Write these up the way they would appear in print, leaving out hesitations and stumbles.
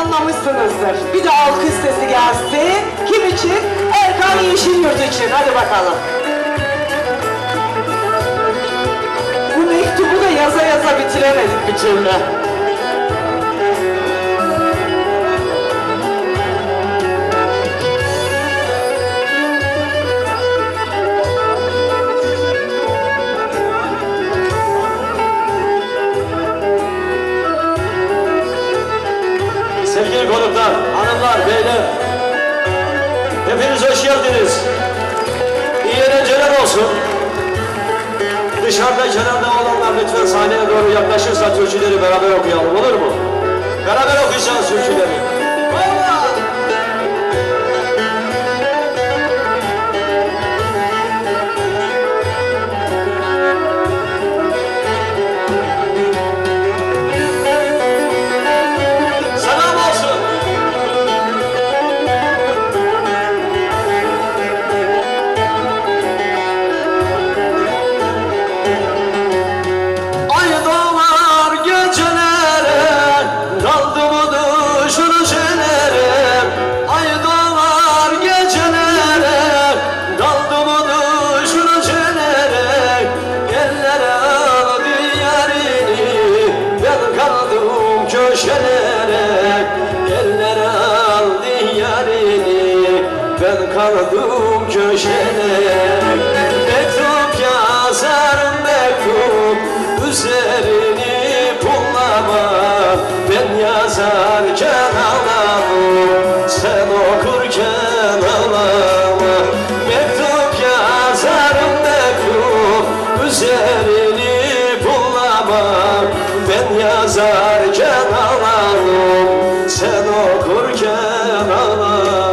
anlamışsınızdır. Bir de alkış sesi gelsin. Kim için? Erkan Yeşilyurt için. Hadi bakalım. Bu mektubu da yaza yaza bitiremedik bir türlü. Sevgili konuklar, hanımlar, beyler, hepiniz hoş geldiniz. İyi eğlenceler olsun. Dışarıda, kenarda olanlar lütfen sahneye doğru yaklaşırsa türküleri beraber okuyalım, olur mu? Beraber okuyacağız türküleri. Kaldım köşede, mektup yazarım mektup, üzerini pullama. Ben yazarken ağlamam, sen okurken ağlama. Mektup yazarım mektup, üzerini pullama. Ben yazarken ağlamam, sen okurken ağlama.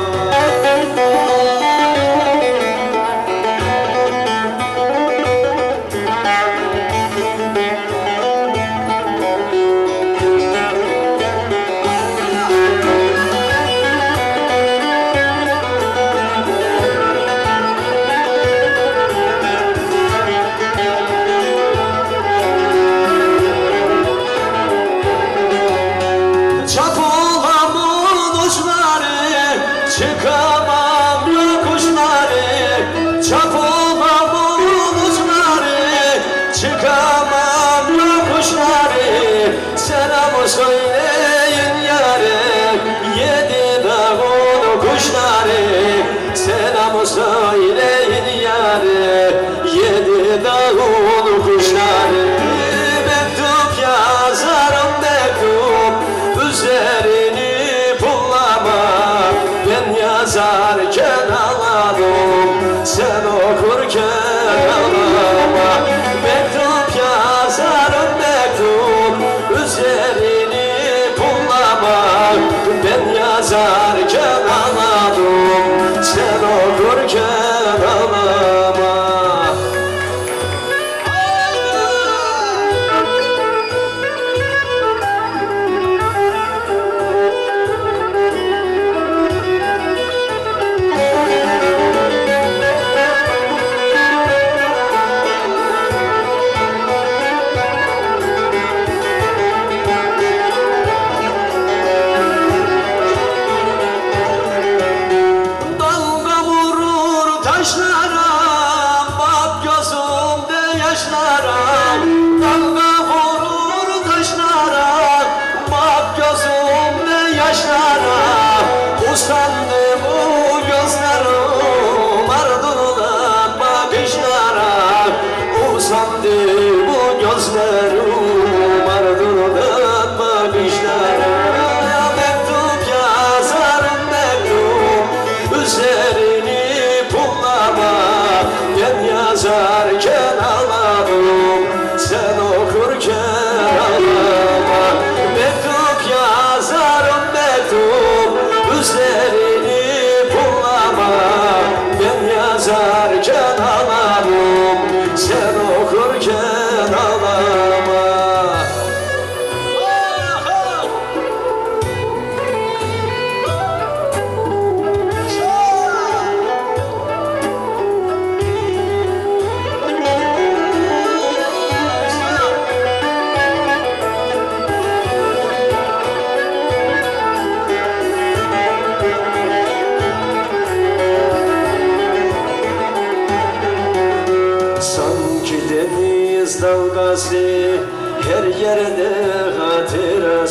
Çıkamam yokuşları, çapulmam bulutları, çıkamam yokuşları. Selam söyleyin yâre, yedi dağın kuşları. Selam söyleyin yâre, yedi dağın kuşları. Mektup yazarım mektup, üzerini pullama. Ben yazarken ağladım, sen okurken ağlama. Mektup yazarım mektup, üzerini pullama. Ben yazarken ağladım, sen okurken ağlama.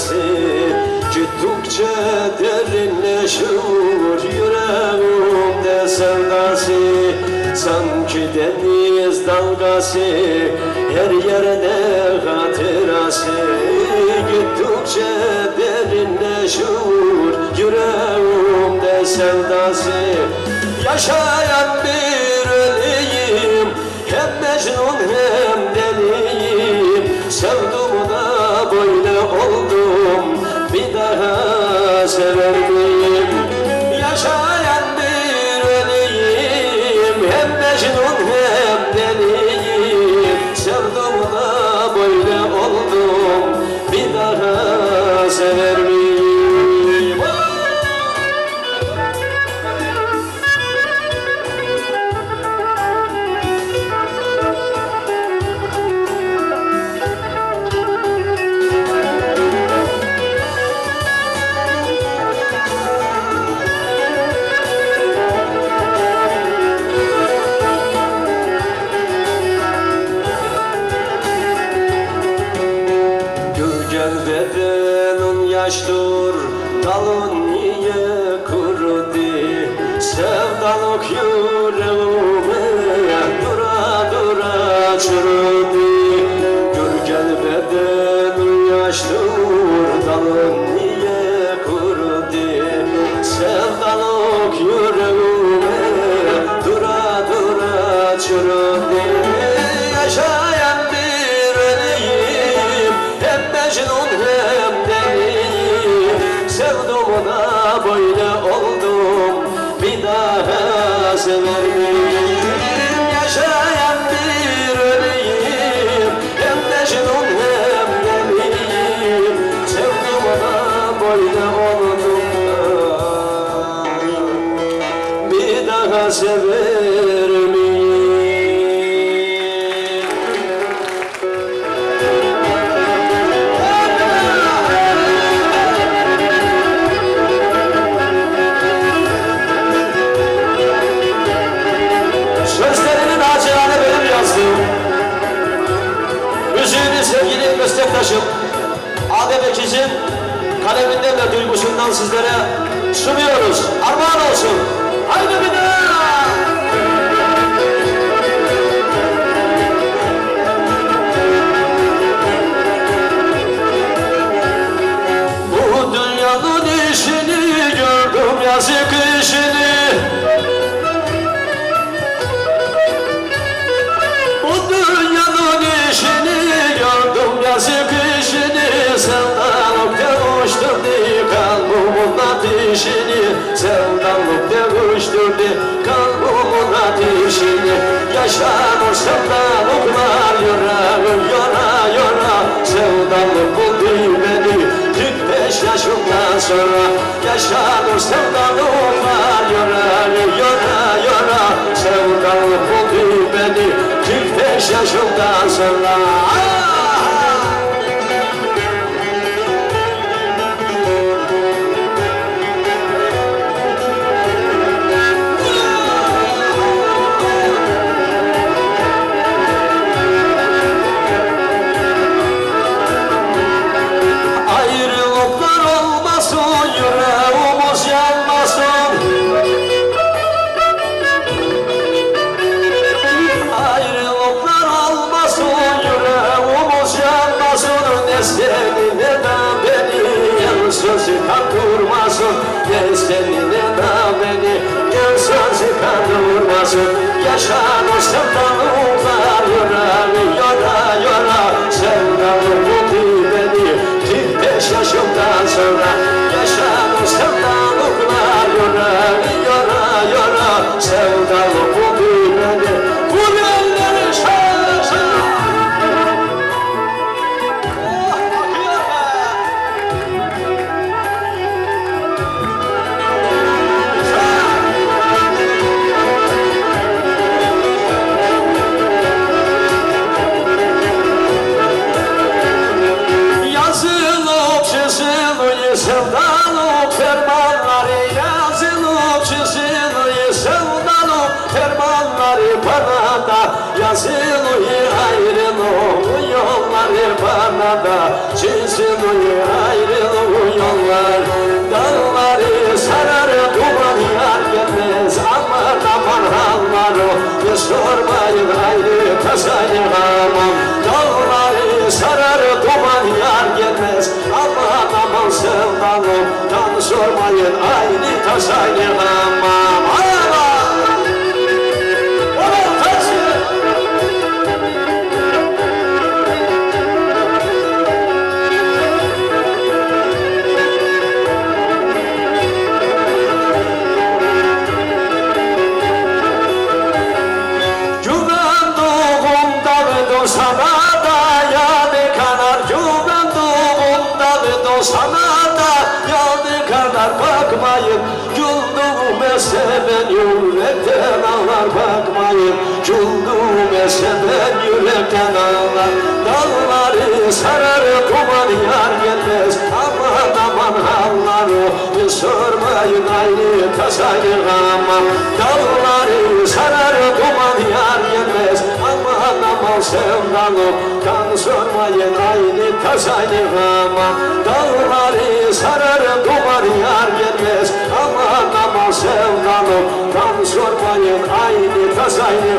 sevdası gittikçe derinleşiyor yüreğimde sevdası. Sanki deniz dalgası her yerde hatırası gittikçe derinleşiyor yüreğimde sevdası. Yaşayan bir öleyim hem Mecnun hem deliyim. Sevdim da böyle oldum bir daha sever miyim? Yaşayan bir öleyim hem Mecnun hem deliyim. Sevdim da böyle oldum bir daha sever miyim? Bedenin yaştır, dalın niye kurudu? Sevdalık yüreğime dura dura çürüdü. Gürgen bedenin yaştır, dalın niye kurudu? Sevdalık yüreğime dura dura çürüdü. Yaşayan bir öleyim hem Mecnun hem deliyim. Sevdim da böyle oldum bir daha sever miyim? Yaşayan bir öleyim hem Mecnun hem deliyim. Sevdim da böyle oldum da bir daha sever miyim? Sözlerini nacizane benim yazdım. Müziğini sevgili meslektaşım Adem Ekiz'in kaleminden ve duygusundan sizlere sunuyoruz. Armağan olsun. Haydi bir daha. Bu dünyanın işini gördüm yazık işini. Yazık işini sevdalık devuşturdu kalbimin ateşini. Sevdalık devuşturdu kalbimin ateşini. Yaşanır sevdalıklar yüreğim yora yora. Sevdalık buldu beni 45 yaşımdan sonra. Yaşanır sevdalıklar yüreğim yora yora. Sevdalık buldu beni 45 yaşımdan sonra. Sözü kandırmasın, gel seninle de beni, gel sözü kandırmasın. Yaşanır sevdalıklar yüreği yora yora. Sevdalık buldu beni 45 yaşımdan sonra. Yaşanır sevdalıklar yüreği yora yora. Sevdalık buldu beni, bu elleri şaşır. Sevdalık fermanları yazılıp çiziliyor. Sevdalık fermanları bana da yazılıyor. Ayrılık yolları bana da çiziliyor. Ayrılık sevdalım, kan sormayın aynı taş aynı hamam. Sana da yanı kanar, güvenduğumda sana da yanı kanar. Bakmayın güldüğüme seven yürekten ağlar. Bakmayın güldüğüme seven yürekten ağlar. Dağları sarar duman yar gelmez, aman aman halları sormayın aynı tas aynı hamam. Dağları sarar duman yar gelmez, aman aman sevdalım, kan sormayın aynı tas aynı hamam. Dağları sarar duman yar gelmez, aman aman sevdalım, kan sormayın aynı tas aynı